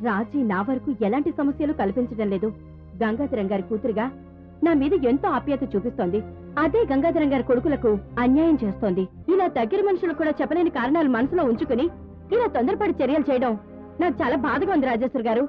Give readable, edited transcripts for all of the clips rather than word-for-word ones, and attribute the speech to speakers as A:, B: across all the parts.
A: రాజీ నా వరకు ఎలాంటి సమస్యలు కల్పించడం లేదు. గంగాధరం గారి కూతురుగా నా మీద ఎంతో ఆప్యాయత చూపిస్తోంది. అదే గంగాధరం గారి కొడుకులకు అన్యాయం చేస్తోంది. ఇలా దగ్గర మనుషులు కూడా చెప్పలేని కారణాలు మనసులో ఉంచుకుని ఇలా తొందరపడి చర్యలు చేయడం నాకు చాలా బాధగా ఉంది రాజేశ్వర్ గారు.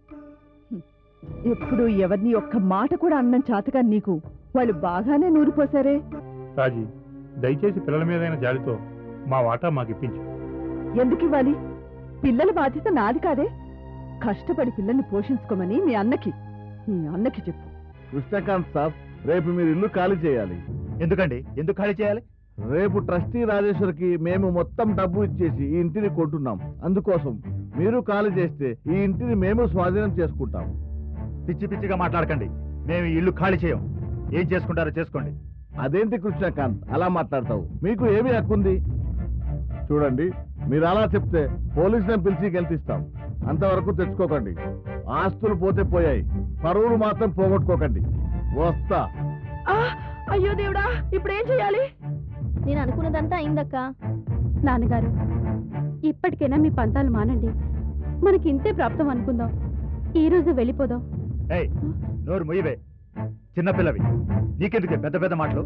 B: ఎప్పుడు ఎవరిని ఒక్క మాట కూడా అన్నం చాతగా నీకు వాళ్ళు బాగానే నూరిపోసారే.
C: రాజీ, దయచేసి పిల్లల మీదైన జాలితో మా వాటా మాకు ఇప్పించు.
B: ఎందుకు ఇవ్వాలి? పిల్లల బాధ్యత నాది కాదే. కష్టపడి పిల్లల్ని పోషించుకోమని మీ అన్నకి చెప్పు.
D: కృష్ణకాంత్ సాబ్, రేపు మీరు ఇల్లు ఖాళీ చేయాలి.
C: ఎందుకండి? ఎందుకు ఖాళీ చేయాలి?
D: రేపు ట్రస్టీ రాజేశ్వర్కి మేము మొత్తం డబ్బు ఇచ్చేసి ఈ ఇంటిని కొంటున్నాం. అందుకోసం మీరు ఖాళీ చేస్తే ఈ ఇంటిని మేము స్వాధీనం చేసుకుంటాం.
C: పిచ్చి పిచ్చిగా మాట్లాడకండి. మేము ఇల్లు ఖాళీ చేయం. ఏం చేసుకుంటారో చేసుకోండి.
D: అదేంటి కృష్ణకాంత్ అలా మాట్లాడతావు? మీకు ఏమి హక్కుంది? చూడండి, మీరు అలా చెప్తే పోలీసులను పిలిచి గెలిపిస్తాం. అంతవరకు తెచ్చుకోకండి. ఆస్తులు పోతే పోయాయి, పరువులు మాత్రం పోగొట్టుకోకండి. వస్తా.
A: అయ్యో దేవుడా, ఇప్పుడేం చేయాలి?
E: నేను అనుకున్నదంతా అయిందక్క.
A: నాన్నగారు, ఇప్పటికైనా మీ పంతాలు మానండి. మనకి ఇంతే ప్రాప్తం అనుకుందాం. ఈ రోజు వెళ్ళిపోదాం.
C: నోరు మొయ్యవే, చిన్నపిల్లవి. నీకెందుకే పెద్ద పెద్ద మాటలు?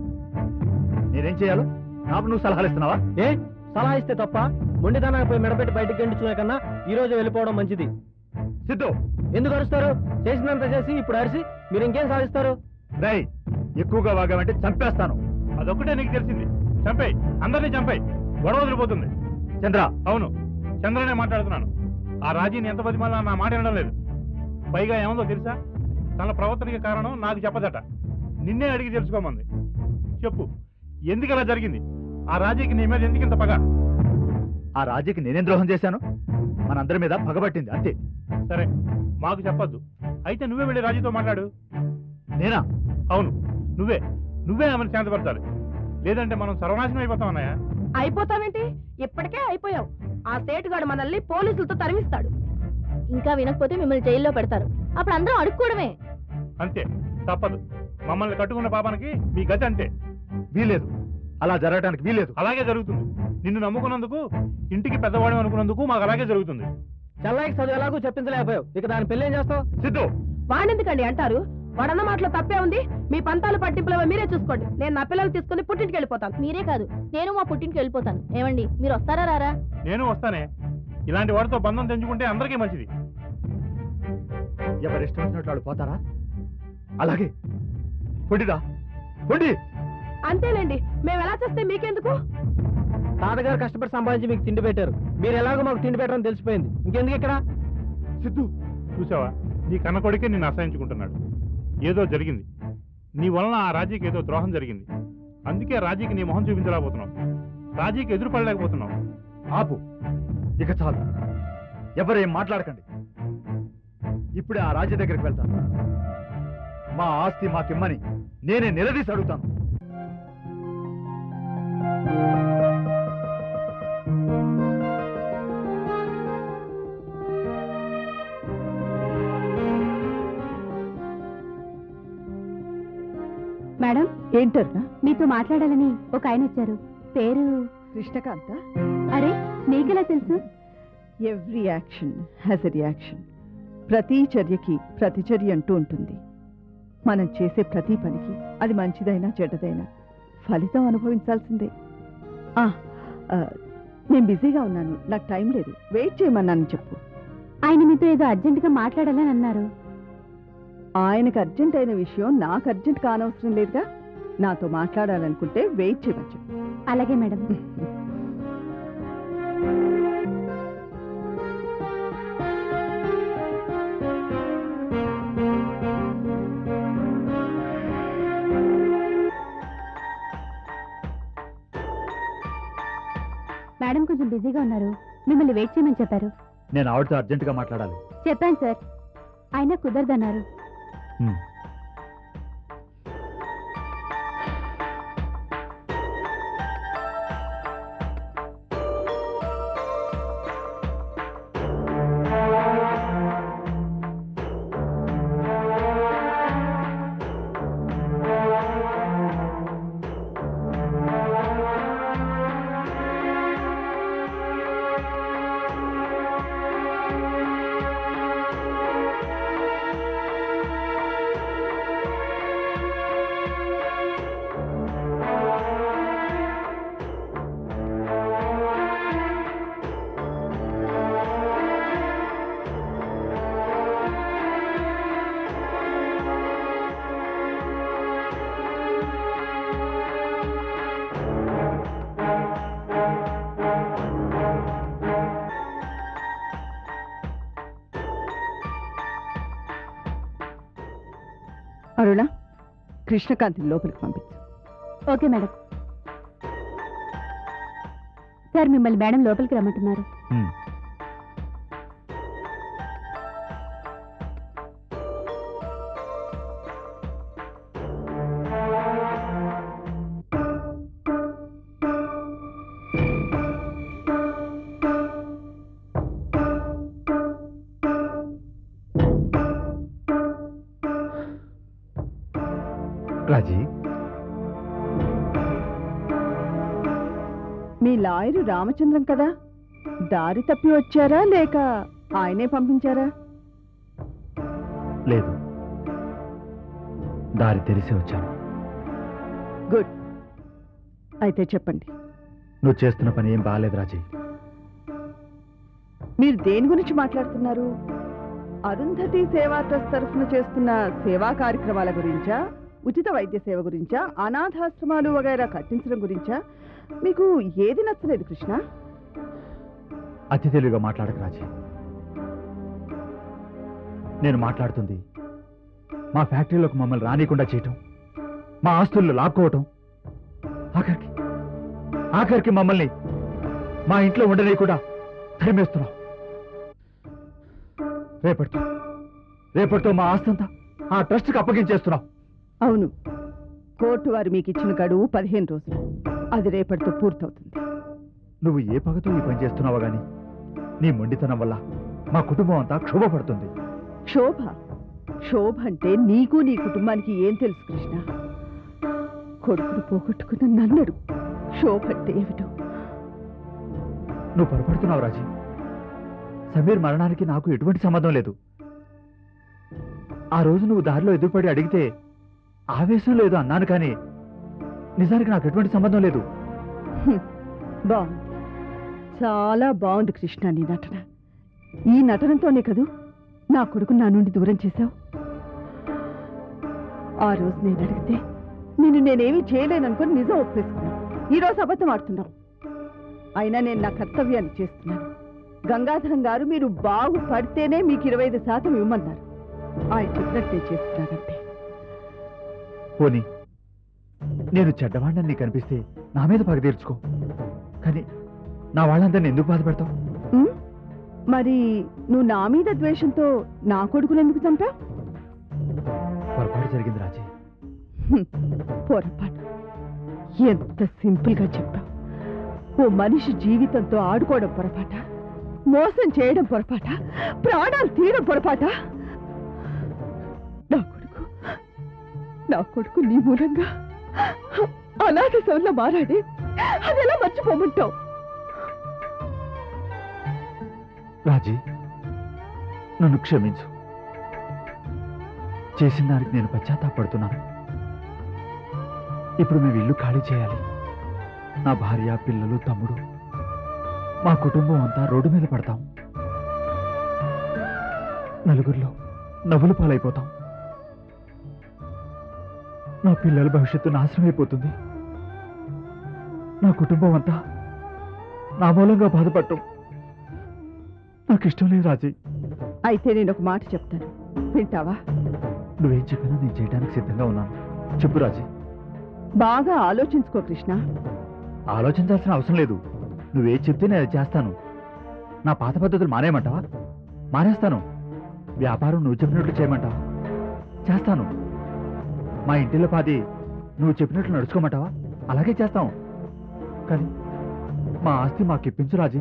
C: నేనేం చేయాలో నాకు నువ్వు సలహాలు ఇస్తున్నావా?
F: సలహా ఇస్తే తప్ప మొండిదానాన్ని పోయి మెడపెట్టి బయటకు గెంటుచునే కన్నా ఈ రోజు వెళ్ళిపోవడం మంచిది.
C: సిద్ధు,
F: ఎందుకు అరుస్తారు? చేసినంత చేసి ఇప్పుడు అరిసి మీరు ఇంకేం సాధిస్తారు?
C: రై, ఎక్కువగా వాగామంటే చంపేస్తాను. అదొక్కటే నీకు తెలిసింది. చంపేయి, అందరినీ చంపేయి, గొడవ వదిలిపోతుంది. చంద్ర, అవును, చంద్రనే మాట్లాడుతున్నాను. ఆ రాజీని ఎంత పది మళ్ళీ నా మాట వినడం లేదు. పైగా ఏముందో తెలుసా? తన ప్రవర్తనకి కారణం నాకు చెప్పదట. నిన్నే అడిగి తెలుసుకోమంది. చెప్పు, ఎందుకు అలా జరిగింది? ఆ రాజీకి నీ మీద ఎందుకు ఇంత పగ? ఆ రాజీకి నేనేం ద్రోహం చేశాను? మనందరి మీద పగబట్టింది, అంతే. సరే, మాకు చెప్పొద్దు. అయితే నువ్వే వెళ్ళి రాజీతో మాట్లాడు. నేనా? అవును, నువ్వే ఆమెను శాంతపరచాలి. లేదంటే మనం సర్వనాశనం అయిపోతాం అన్నయ్య.
A: అయిపోతావేంటి? ఇప్పటికే అయిపోయావు. ఆ సేటుగాడు మనల్ని పోలీసులతో తరిమిస్తాడు.
E: ఇంకా వినకపోతే మిమ్మల్ని జైల్లో పెడతారు. అప్పుడు అందరం అడుక్కోవడమే.
C: అంతే, తప్పదు. మమ్మల్ని కట్టుకున్న పాపానికి మీ గతి అంతే. వీలేదు, అలా జరగడానికి వీలేదు. అలాగే జరుగుతుంది. నిన్ను నమ్ముకున్నందుకు, ఇంటికి పెద్దవాడు అనుకున్నందుకు మాకు అలాగే జరుగుతుంది.
F: చెల్లాయికి చదువు ఎలాగూ చెప్పించలేకపోయావు, ఇక దాని పెళ్లి ఏం చేస్తావు?
C: సిద్ధు,
A: వాడెందుకండి అంటారు? వాడన్న మాటలో తప్పే ఉంది. మీ పంతాలు పట్టింపులవో మీరే చూసుకోండి. నేను నా పిల్లలు తీసుకుని పుట్టింటికి వెళ్ళిపోతాను.
E: మీరే కాదు, నేను మా పుట్టింటికి వెళ్ళిపోతాను. ఏమండి, మీరు వస్తారా రారా?
C: నేను వస్తానే. ఇలాంటి వాడితో బంధం తెంచుకుంటే అందరికీ మంచిది. ఎవరిష్టం వచ్చినట్లు వాళ్ళు పోతారా? అలాగే పొడిదా పొడి.
A: అంతేలేండి, మేము ఎలా చేస్తే మీకెందుకు?
F: తాతగారు కష్టపడి సంపాదించి మీకు తిండి పెట్టారు. మీరు ఎలాగో మాకు తిండి పెట్టారని తెలిసిపోయింది. ఇంకెందుకు ఇక్కడ?
C: సిద్ధు, చూసావా? నీ కన్న కొడుకే నిన్ను అసహించుకుంటున్నాడు. ఏదో జరిగింది. నీ వలన ఆ రాజీకి ఏదో ద్రోహం జరిగింది. అందుకే రాజీకి నీ మొహం చూపించలేకపోతున్నావు. రాజీకి ఎదురు పడలేకపోతున్నావు. ఆపు, ఇక చాలు. ఎవరేం మాట్లాడకండి. ఇప్పుడే ఆ రాజీ దగ్గరికి వెళ్తాను. మా ఆస్తి మాకిమ్మని నేనే నిలదీసి అడుగుతాను.
A: మేడం,
B: ఏంటన్నా?
A: మీతో మాట్లాడాలని ఒక ఆయన వచ్చారు. పేరు
B: కృష్ణకాంత.
A: అరే, నీకెలా తెలుసు?
B: Every action has a reaction. ప్రతి చర్యకి ప్రతిచర్య అంటూ ఉంటుంది. మనం చేసే ప్రతి పనికి, అది మంచిదైనా చెడ్డదైనా, ఫలితం అనుభవించాల్సిందే. నేను బిజీగా ఉన్నాను, నాకు టైం లేదు, వెయిట్ చేయమన్నాను చెప్పు.
A: ఆయన మీతో ఏదో అర్జెంటుగా మాట్లాడాలని అన్నారు.
B: ఆయనకు అర్జెంట్ అయిన విషయం నాకు అర్జెంట్ కానవసరం లేదుగా. నాతో మాట్లాడాలనుకుంటే వెయిట్ చేయవచ్చు.
A: అలాగే మేడం. మేడం కొంచెం బిజీగా ఉన్నారు, మిమ్మల్ని వెయిట్ చేయమని చెప్పారు.
C: నేను ఆవిడతో అర్జెంటుగా మాట్లాడాలి.
A: చెప్పాను సార్, ఆయన కుదరదన్నారు.
B: అరుణ, కృష్ణకాంతిని లోపలికి పంపించు.
A: Okay madam. సార్ మిమ్మల్ని మేడం లోపలికి రమ్మంటున్నారు.
C: రాజీ,
B: మీ లాయరు రామచంద్రం కదా, దారి తప్పి వచ్చారా లేక ఆయనే పంపించారా?
C: లేదు, దారి తెలిసి వచ్చాను.
B: గుడ్. అయితే చెప్పండి,
C: నువ్వు చేస్తున్న పని ఏం బాగాలేదు రాజీ.
B: మీరు దేని గురించి మాట్లాడుతున్నారు? అరుంధతి సేవా ట్రస్ట్ తరఫున చేస్తున్న సేవా కార్యక్రమాల గురించా, ఉచిత వైద్య సేవ గురించా, అనాథాశ్రమాలు వగైరా కట్టించడం గురించా? మీకు ఏది నచ్చలేదు కృష్ణ?
C: అతి తెలివిగా మాట్లాడక రాజీ. నేను మాట్లాడుతుంది మా ఫ్యాక్టరీలోకి మమ్మల్ని రానికుండా చేయటం, మా ఆస్తుల్లో లాక్కోవటం, ఆఖరికి మమ్మల్ని మా ఇంట్లో ఉండని తరిమేస్తున్నాం. రేపటితో మా ఆస్తంతా ఆ ట్రస్ట్కి అప్పగించేస్తున్నాం.
B: అవును, కోర్టు వారు మీకు ఇచ్చిన గడువు 15 రోజులు. అది రేపటితో పూర్తవుతుంది.
C: నువ్వు ఏ పగతో ఈ పని చేస్తున్నావో గాని నీ మొండితనం వల్ల మా కుటుంబం అంతా క్షోభపడుతుంది.
B: క్షోభ అంటే నీకు నీ కుటుంబానికి ఏం తెలుసు కృష్ణ? కొడుకును పోగొట్టుకున్న నన్నడు క్షోభ అంటే ఏమిటో.
C: నువ్వు పొరపడుతున్నావు రాజీ. సమీర్ మరణానికి నాకు ఎటువంటి సంబంధం లేదు. ఆ రోజు నువ్వు దారిలో ఎదురుపడి అడిగితే ఆవేశం లేదు అన్నాను, కానీ నిజానికి నాకు ఎటువంటి సంబంధం లేదు.
B: బాగుంది, చాలా బాగుంది కృష్ణ నీ నటన. ఈ నటనతోనే కదూ నా కొడుకు నా నుండి దూరం చేశావు. ఆ రోజు నేను అడిగితే నేనేమీ చేయలేననుకొని నిజం ఒప్పేసుకున్నావు. ఈరోజు అబద్ధం ఆడుతున్నావు. అయినా నేను నా కర్తవ్యాన్ని చేస్తున్నాను. గంగాధరం గారు మీరు బాగుపడితేనే మీకు 25% ఇవ్వమన్నారు. ఆయన చెప్పినట్టే చేస్తున్నానంతే.
C: పోనీ నేను చెడ్డవాడిని నీకు కనిపిస్తే నా మీద పగ తీర్చుకో, కానీ నా వాళ్ళందరినీ ఎందుకు బాధపెడతావు?
B: మరి నువ్వు నా మీద ద్వేషంతో నా కొడుకును ఎందుకు చంపావు?
C: పొరపాటు జరిగింది రాజీ.
B: పొరపాటు? ఎంత సింపుల్ గా చెప్పావు. ఓ మనిషి జీవితంతో ఆడుకోవడం పొరపాట? మోసం చేయడం పొరపాట? ప్రాణాలు తీయడం పొరపాట? నా కొడుకు నీ మూలంగా అనాథ సౌల్లో మారాడే, అది ఎలా మర్చిపోమంటావు?
C: రాజీ, నన్ను క్షమించు. చేసిన దానికి నేను పశ్చాత్తాపడుతున్నాను. ఇప్పుడు మేము ఇల్లు ఖాళీ చేయాలి. నా భార్య, పిల్లలు, తమ్ముడు, మా కుటుంబం అంతా రోడ్డు మీద పడతాం. నలుగురిలో నవ్వులు పాలైపోతాం. నా పిల్లల భవిష్యత్తు నాశనం అయిపోతుంది. నా కుటుంబం అంతా నా మూలంగా బాధపడటం నాకు ఇష్టం లేదు రాజీ.
B: అయితే నేను ఒక మాట చెప్తాను, వింటావా?
C: నువ్వేం చెప్పినా నేను చేయడానికి సిద్ధంగా ఉన్నాను. చెప్పు రాజీ.
B: బాగా ఆలోచించుకో కృష్ణ.
C: ఆలోచించాల్సిన అవసరం లేదు. నువ్వేం చెప్తే నేను చేస్తాను. నా పాత పద్ధతులు మానేయమంటావా? మానేస్తాను. వ్యాపారం నువ్వు చెప్పినట్లు చేయమంటావా? చేస్తాను. మా ఇంటిలో పాది నువ్వు చెప్పినట్లు నడుచుకోమంటావా? అలాగే చేస్తాం. కానీ మా ఆస్తి మాకు ఇప్పించు రాజీ.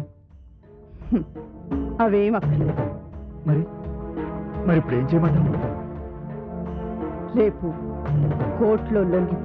B: అవేం అక్కర్లేదు.
C: మరి ఇప్పుడు ఏం చేయమంటావు?
B: రేపు కోర్టులో లొంగి.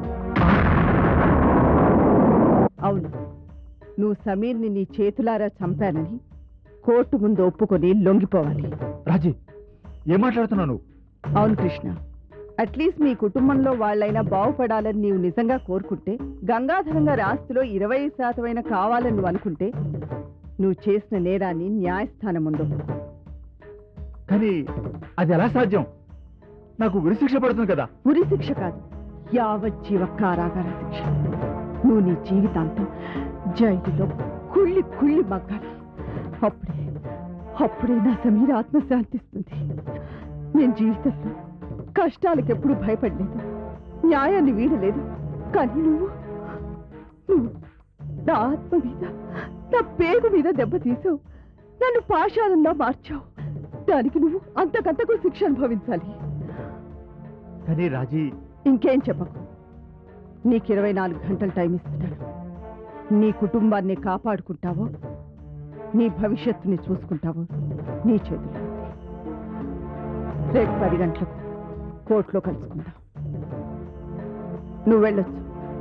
B: అవును, నువ్వు సమీర్ని నీ చేతులారా చంపానని కోర్టు ముందు ఒప్పుకొని లొంగిపోవాలి.
C: రాజీ, ఏం మాట్లాడుతున్నావు నువ్వు?
B: అవును కృష్ణ, అట్లీస్ట్ మీ కుటుంబంలో వాళ్ళైనా బాగుపడాలని నీవు నిజంగా కోరుకుంటే, గంగాధరం గారి ఆస్తిలో 20% కావాలని నువ్వు అనుకుంటే, నువ్వు చేసిన నేరాన్ని న్యాయస్థానం ముందు.
C: కానీ అది ఎలా సాధ్యం? నాకు ఉరిశిక్ష పడుతుంది కదా.
B: ఉరిశిక్ష కాదు, యావజ్జీవ కారాగార శిక్ష. నువ్వు నీ జీవితాంతం జైలులో కుళ్ళి కుళ్ళి మగ్గాలి. అప్పుడే నా సమీర ఆత్మ శాంతిస్తుంది. నేను జీవితంలో కష్టాలకు ఎప్పుడు భయపడలేదు, న్యాయాన్ని వీడలేదు. కానీ నువ్వు నా ఆత్మ మీద, నా పేగు మీద దెబ్బతీసావు, నన్ను పాషాణంలా మార్చావు. దానికి నువ్వు అంతకంతకు శిక్ష అనుభవించాలి.
C: కానీ రాజీ,
B: ఇంకేం చెప్పకు. నీకు 24 గంటలు టైం ఇస్తున్నాను. నీ కుటుంబాన్ని కాపాడుకుంటావో, నీ భవిష్యత్తుని చూసుకుంటావో నీ చేతిలో ఉంది. రేపు 10 గంటలకు కోర్టులో కలుసుకుందాం. నువ్వు వెళ్ళొచ్చు.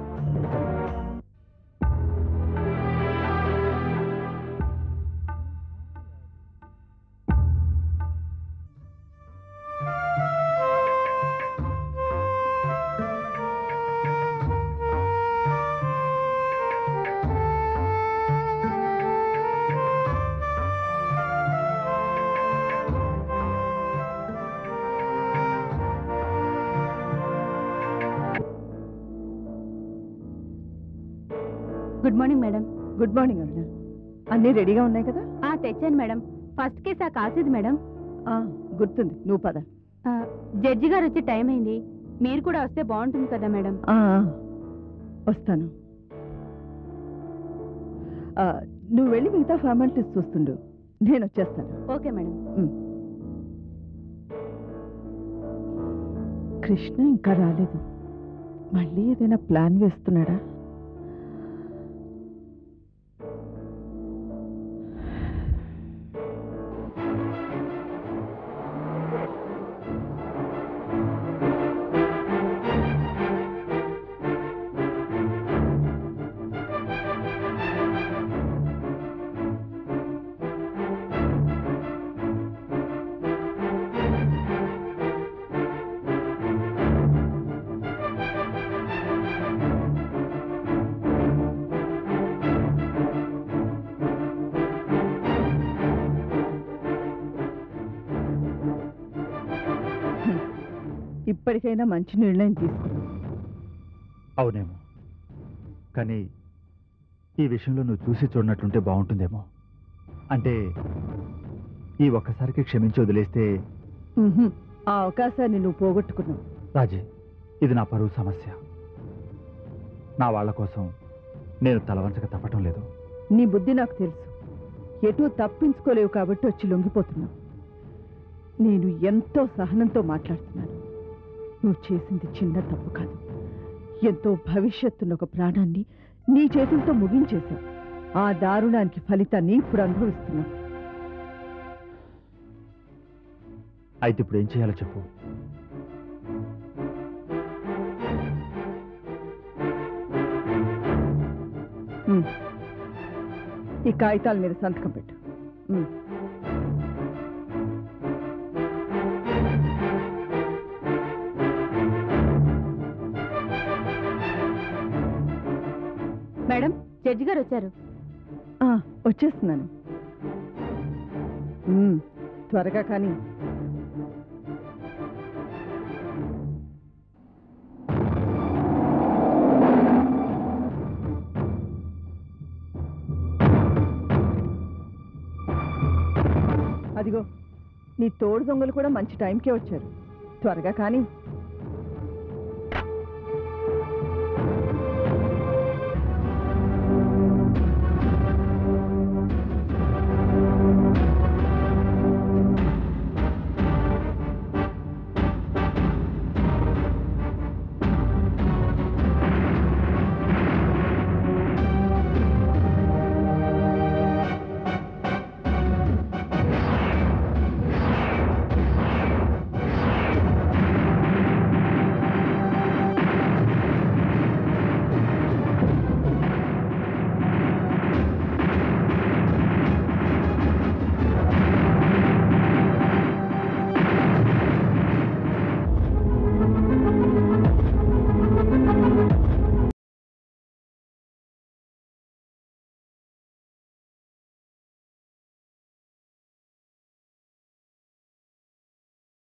A: Good morning madam.
B: Good morning Aruna. అన్నీ రెడీగా ఉన్నాయి కదా?
A: తెచ్చాను మేడం. ఫస్ట్ కేసు ఆ కాసేది మేడం.
B: గుర్తుంది, నువ్వు పద.
A: జడ్జి గారు వచ్చే టైం అయింది. మీరు కూడా వస్తే బాగుంటుంది కదా మేడం.
B: వస్తాను. నువ్వు వెళ్ళి మిగతా ఫార్మాలిటీస్ చూస్తుండు, నేను వచ్చేస్తాను.
A: Okay madam.
B: కృష్ణ ఇంకా రాలేదు. మళ్ళీ ఏదైనా ప్లాన్ వేస్తున్నాడా? ఇప్పటికైనా మంచి నిర్ణయం తీసుకున్నావు.
C: అవునేమో, కానీ ఈ విషయంలో నువ్వు చూసి చూడనట్లుంటే బాగుంటుందేమో. అంటే ఈ ఒక్కసారికి క్షమించి వదిలేస్తే.
B: ఆ అవకాశాన్ని నువ్వు పోగొట్టుకున్నావు.
C: రాజీ, ఇది నా పరువు సమస్య. నా వాళ్ళ కోసం నేను తలవంచక తప్పటం లేదు.
B: నీ బుద్ధి నాకు తెలుసు. ఎటూ తప్పించుకోలేవు కాబట్టి వచ్చి లొంగిపోతున్నావు. నేను ఎంతో సహనంతో మాట్లాడుతున్నాను. నువ్వు చేసింది చిన్న తప్పు కాదు. ఎంతో భవిష్యత్తున్న ఒక ప్రాణాన్ని నీ చేతులతో ముగించేశావు. ఆ దారుణానికి ఫలితాన్ని ఇప్పుడు అనుభవిస్తున్నావు.
C: అయితే ఇప్పుడు ఏం చేయాలో చెప్పు.
B: ఈ కాగితాల మీద సంతకం పెట్టు.
A: మేడం, జడ్జి గారు వచ్చారు.
B: వచ్చేస్తున్నాను. త్వరగా కానీ. అదిగో నీ తోడు దొంగలు కూడా మంచి టైంకే వచ్చారు. త్వరగా కానీ.